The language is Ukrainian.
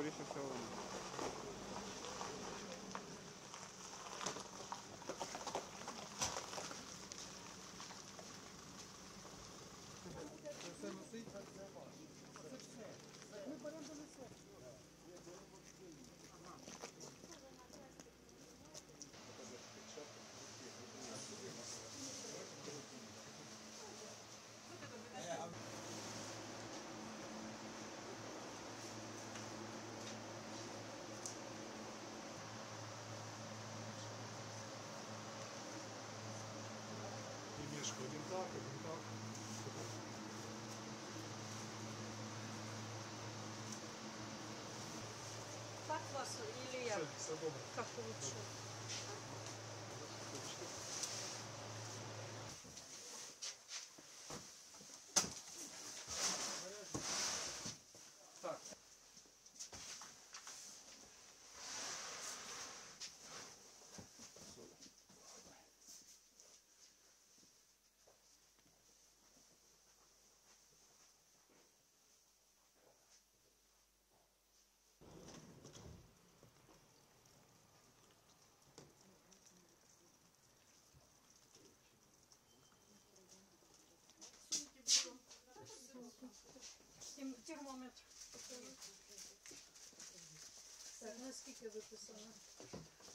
скоріше всього вони. Це все носить? Це все. Ми беремо до несе. І мішка один так, один так. Как вас или я? Все добре. Как лучше? Так. Термометр. Так, наскільки виписано?